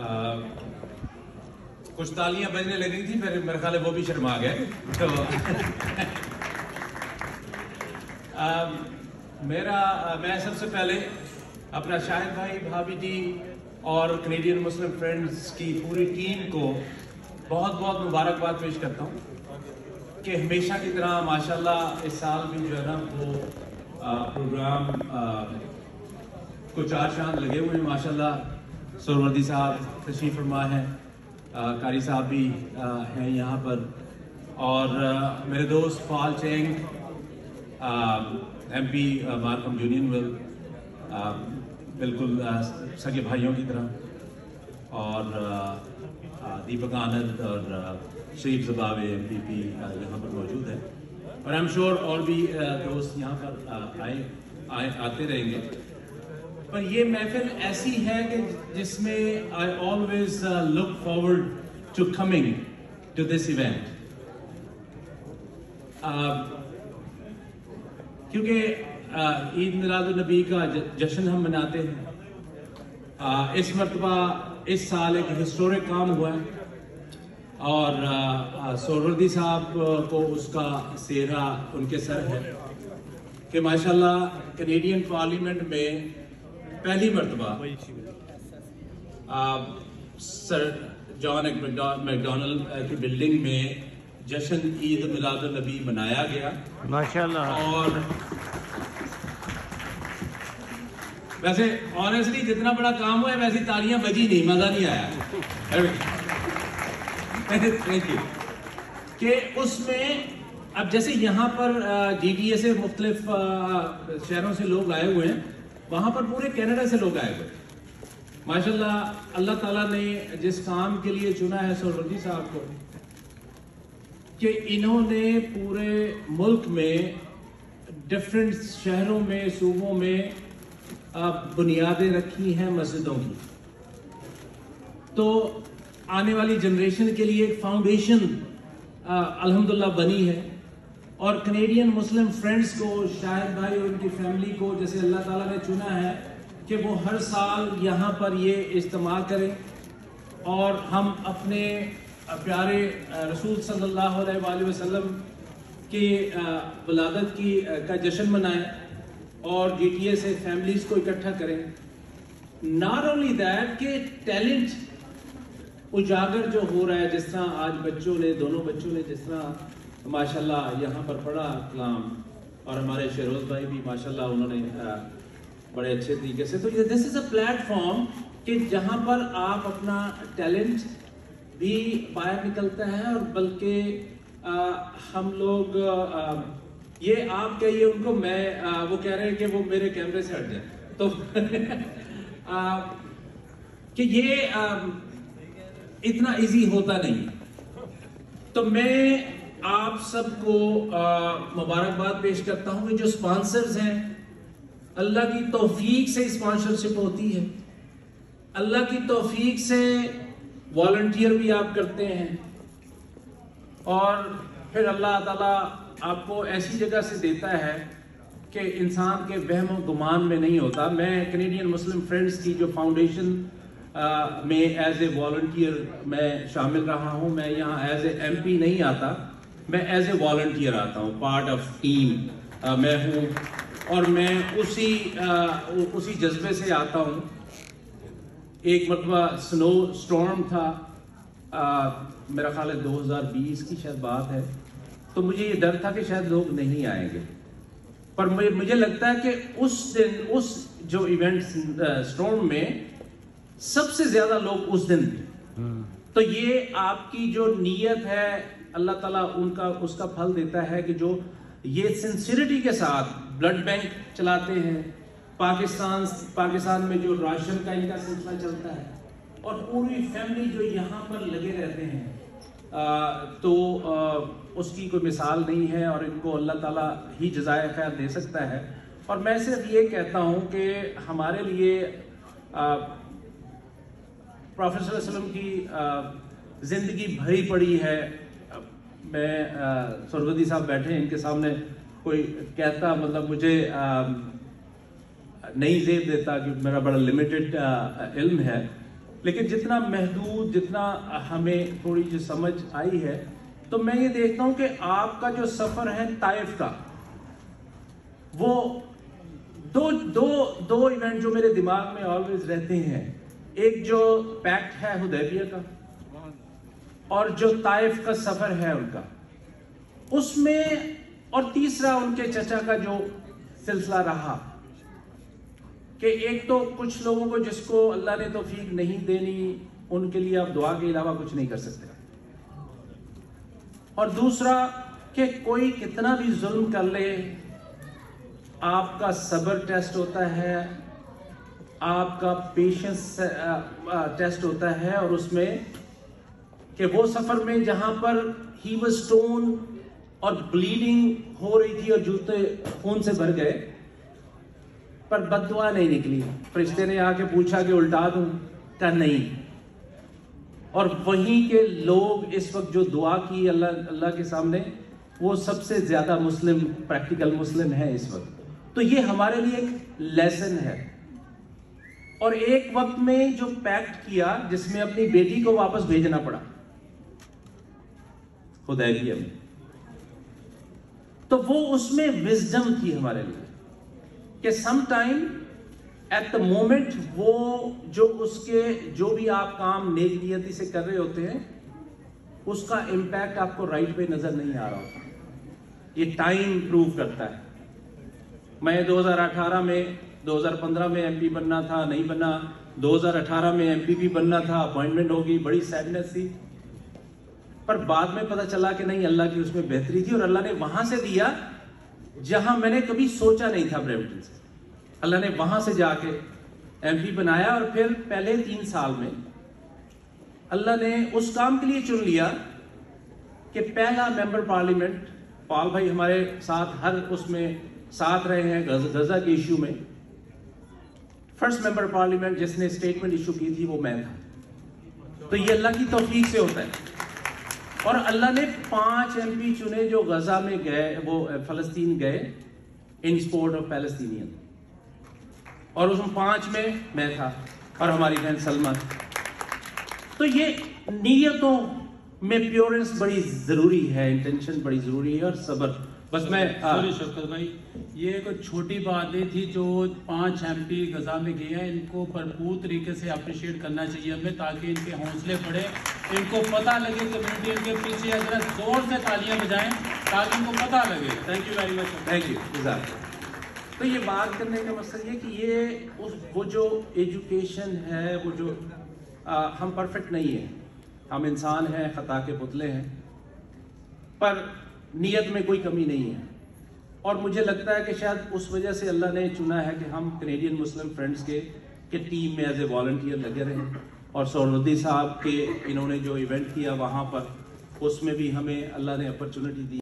کچھ تالیاں بجنے لگی تھی، پھر میرے خیال ہے وہ بھی شرما گئے. تو میں سب سے پہلے اپنا شاہد بھائی، بھابھی جی اور کینیڈین مسلم فرینڈز کی پوری ٹیم کو بہت بہت مبارکباد پیش کرتا ہوں کہ ہمیشہ کی طرح ماشاءاللہ اس سال بھی جو ہے نا وہ پروگرام کو چار چاند لگے ہوئے ہیں. ماشاءاللہ سہروردی صاحب تشریف فرما ہیں، قاری صاحب بھی ہیں یہاں پر، اور میرے دوست Paul Chiang M P Markham Unionville, بالکل سگے بھائیوں کی طرح، اور دیپک آنند اور شریف زباوے ایم پی پی یہاں پر موجود ہے، اور آئی ایم شیور اور بھی دوست یہاں پر آتے رہیں گے. پر یہ محفل ایسی ہے کہ جس میں I always look forward to coming to this event. کیونکہ عید میلاد النبی کا جشن ہم مناتے ہیں. اس مرتبہ اس سال ایک ہسٹورک کام ہوا ہے، اور سہروردی صاحب کو اس کا سہرا ان کے سر ہے کہ ماشاءاللہ کینیڈین پارلیمنٹ میں پہلی مرتبہ سر جان میکڈونلڈ کی بلڈنگ میں جشن عید میلاد النبی منایا گیا ماشاءاللہ. اور ویسے آنیسٹلی جتنا بڑا کام ہوا ہے ویسی تالیاں بجی نہیں، مزہ نہیں آیا. Thank you. کہ اس میں اب جیسے یہاں پر جی ڈی اے سے مختلف شہروں سے لوگ آئے ہوئے ہیں، وہاں پر پورے کینیڈا سے لوگ آئے ہوئے. ماشاءاللہ اللہ تعالیٰ نے جس کام کے لیے چنا ہے سہروردی صاحب کو کہ انہوں نے پورے ملک میں ڈفرینٹ شہروں میں صوبوں میں بنیادیں رکھی ہیں مسجدوں کی، تو آنے والی جنریشن کے لیے ایک فاؤنڈیشن الحمدللہ بنی ہے. اور کینیڈین مسلم فرینڈز کو، شاہد بھائی اور ان کی فیملی کو جیسے اللہ تعالیٰ نے چنا ہے کہ وہ ہر سال یہاں پر یہ اجتماع کریں اور ہم اپنے پیارے رسول صلی اللہ علیہ وآلہ وسلم کی ولادت کا جشن منائیں اور جی ٹی اے سے فیملیز کو اکٹھا کریں. ناٹ اونلی دیٹ کہ ٹیلنٹ اجاگر جو ہو رہا ہے، جس طرح آج دونوں بچوں نے جس طرح ماشاءاللہ یہاں پر پڑھا کلام، اور ہمارے شہروز بھائی بھی ماشاءاللہ انہوں نے بڑے اچھے طریقے سے. تو دس از اے پلیٹ فارم کہ جہاں پر آپ اپنا ٹیلنٹ بھی باہر نکلتا ہے، اور بلکہ ہم لوگ یہ آپ کہیے ان کو، وہ کہہ رہے ہیں کہ وہ میرے کیمرے سے ہٹ جائیں، تو کہ یہ اتنا ایزی ہوتا نہیں. تو میں آپ سب کو مبارکباد پیش کرتا ہوں کہ جو سپانسرز ہیں، اللہ کی توفیق سے اسپانسرشپ ہوتی ہے، اللہ کی توفیق سے والنٹیئر بھی آپ کرتے ہیں، اور پھر اللہ تعالیٰ آپ کو ایسی جگہ سے دیتا ہے کہ انسان کے وہم و گمان میں نہیں ہوتا. میں کینیڈین مسلم فرینڈز کی جو فاؤنڈیشن میں ایز اے والنٹیئر میں شامل رہا ہوں. میں یہاں ایز اے ایم پی نہیں آتا، میں ایز اے والنٹیئر آتا ہوں، پارٹ آف ٹیم میں ہوں، اور میں اسی جذبے سے آتا ہوں. ایک مرتبہ سنو سٹورم تھا، میرا خیال ہے 2020 کی شاید بات ہے، تو مجھے یہ ڈر تھا کہ شاید لوگ نہیں آئیں گے، پر مجھے لگتا ہے کہ اس دن اس جو ایونٹ سٹورم میں سب سے زیادہ لوگ اس دن تھے. تو یہ آپ کی جو نیت ہے اللہ تعالیٰ اس کا پھل دیتا ہے کہ جو یہ سنسیریٹی کے ساتھ بلڈ بینک چلاتے ہیں، پاکستان میں جو راشن کا ان کا سلسلہ چلتا ہے، اور پوری فیملی جو یہاں پر لگے رہتے ہیں، تو اس کی کوئی مثال نہیں ہے، اور ان کو اللہ تعالیٰ ہی جزائے خیر دے سکتا ہے. اور میں صرف یہ کہتا ہوں کہ ہمارے لیے پروفیٹ صلی اللہ علیہ وسلم کی زندگی بھری پڑی ہے. میں سہروردی صاحب بیٹھے ہیں ان کے سامنے، کوئی کہتا مطلب مجھے نہیں زیب دیتا کہ میرا بڑا لمیٹڈ علم ہے، لیکن جتنا محدود، جتنا ہمیں تھوڑی جو سمجھ آئی ہے، تو میں یہ دیکھتا ہوں کہ آپ کا جو سفر ہے طائف کا، وہ دو ایونٹ جو میرے دماغ میں آلویز رہتے ہیں، ایک جو پیکٹ ہے حدیبیہ کا اور جو طائف کا سفر ہے ان کا، اس میں، اور تیسرا ان کے چچا کا جو سلسلہ رہا کہ ایک تو کچھ لوگوں کو جس کو اللہ نے توفیق نہیں دینی، ان کے لیے آپ دعا کے علاوہ کچھ نہیں کر سکتے، اور دوسرا کہ کوئی کتنا بھی ظلم کر لے، آپ کا صبر ٹیسٹ ہوتا ہے، آپ کا پیشنس ٹیسٹ ہوتا ہے، اور اس میں کہ وہ سفر میں جہاں پر ہی واز سٹون اور بلیڈنگ ہو رہی تھی اور جوتے خون سے بھر گئے، پر بد دعا نہیں نکلی، فرشتے نے آ کے پوچھا کہ الٹا دوں، کہا نہیں، اور وہیں کے لوگ اس وقت جو دعا کی اللہ کے سامنے، وہ سب سے زیادہ مسلم، پریکٹیکل مسلم ہے اس وقت. تو یہ ہمارے لیے ایک لیسن ہے. اور ایک وقت میں جو پیکٹ کیا جس میں اپنی بیٹی کو واپس بھیجنا پڑا حدیبیہ میں، تو وہ اس میں وزڈم تھی ہمارے لیے کہ some time at the moment وہ جو اس کے جو بھی آپ کام نیک نیتی سے کر رہے ہوتے ہیں، اس کا امپیکٹ آپ کو رائٹ پہ نظر نہیں آ رہا ہوتا. یہ ٹائم پروو کرتا ہے. میں 2018 میں 2015 میں ایم پی بننا تھا، نہیں بنا. 2018 میں ایم پی بھی بننا تھا، اپوائنٹمنٹ ہوگی، بڑی سیڈنس تھی، پر بعد میں پتہ چلا کہ نہیں، اللہ کی اس میں بہتری تھی، اور اللہ نے وہاں سے دیا جہاں میں نے کبھی سوچا نہیں تھا. برمپٹن سے اللہ نے وہاں سے جا کے ایم پی بنایا، اور پھر پہلے 3 سال میں اللہ نے اس کام کے لیے چن لیا کہ پہلا ممبر پارلیمنٹ، پال بھائی ہمارے ساتھ ہر اس میں ساتھ رہے ہیں غزہ کے ایشو میں، فرسٹ ممبر پارلیمنٹ جس نے اسٹیٹمنٹ ایشو کی تھی وہ میں تھا. تو یہ اللہ کی توفیق سے ہوتا ہے. اور اللہ نے 5 ایم پی چنے جو غزہ میں گئے، وہ فلسطین گئے ان سپورٹ آف پیلسٹینین، اور اس 5 میں میں تھا اور ہماری بہن سلمہ. تو یہ نیتوں میں پیورنس بڑی ضروری ہے، انٹینشن بڑی ضروری ہے، اور صبر. بس میں سوری شوکت بھائی، یہ کوئی چھوٹی بات نہیں تھی. جو 5 ایم پی غزہ میں گئے ہیں، ان کو بھرپور طریقے سے اپریشیٹ کرنا چاہیے ہمیں، تاکہ ان کے حوصلے بڑھے، ان کو پتہ لگے کمیونٹی ان کے پیچھے اگر زور سے تالیاں بجائیں تاکہ ان کو پتہ لگے. Thank you very much. Thank you. تو یہ بات کرنے کا مقصد یہ کہ یہ وہ جو ایجوکیشن ہے، وہ جو ہم پرفیکٹ نہیں ہیں، ہم انسان ہیں، خطا کے پتلے ہیں، پر نیت میں کوئی کمی نہیں ہے. اور مجھے لگتا ہے کہ شاید اس وجہ سے اللہ نے چنا ہے کہ ہم کینیڈین مسلم فرینڈز کے ٹیم میں ایز اے والنٹیئر لگے رہیں. اور سہروردی صاحب کے انہوں نے جو ایونٹ کیا وہاں پر، اس میں بھی ہمیں اللہ نے اپرچونٹی دی.